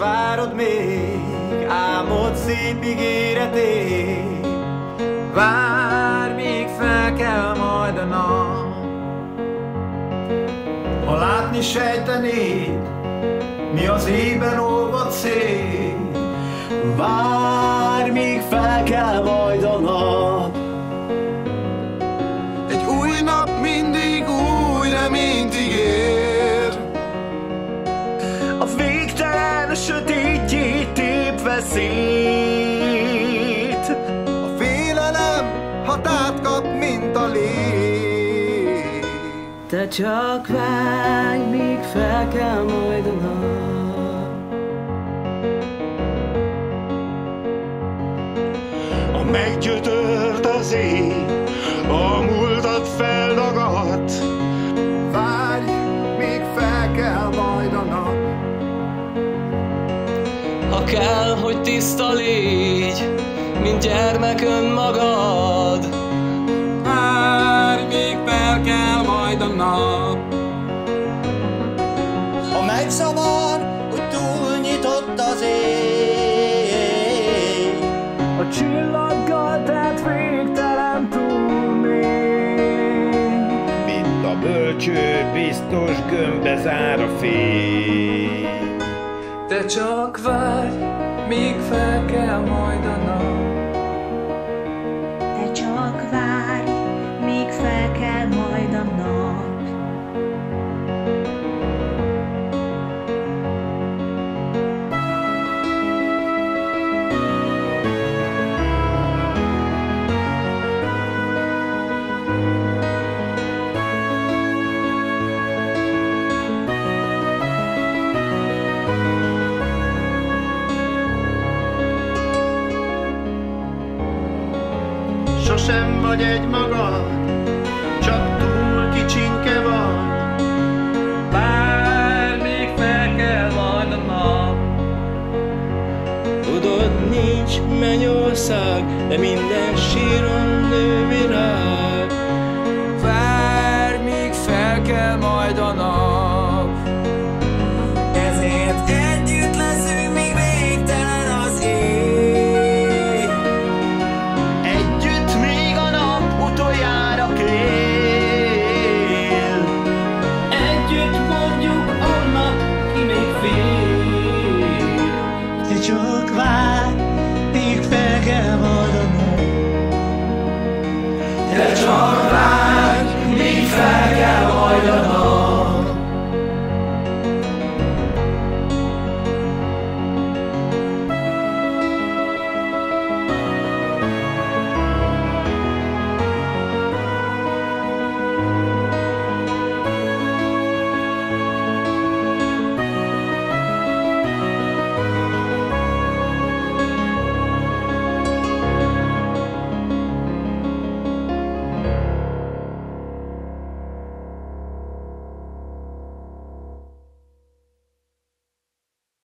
várod még álmod szép ígéretét. Várj, míg fel kell majd a nap. Ha látni sejtenéd, mi az éjben olvad szél. Várj, míg fel kell majd a nap. Egy új nap mindig új reményt ígér. A végtelen sötétjét tépve szét. A félelem határt kap, mint a lég. Te csak várj, míg fel kell majd a nap. A meggyötört az ég, a múltat feldagadt. Várj, még fel kell majd a nap. Ha kell, hogy tiszta légy, mint gyermek önmagad. Várj, még fel kell majd a nap. Ha megzavar, hogy túlnyitott az ég. A csillaggal telt végtelen túlmély. Mint a bölcső, biztos gömbbe zár a fény. Te csak várj, míg fel kell majd a nap. Te csak várj, míg fel kell majd a nap. Sosem vagy egy magad, csak túl kicsinke vagy. Várj, még fel kell majd a nap. Tudod, nincs mennyország, de minden síron nő virág.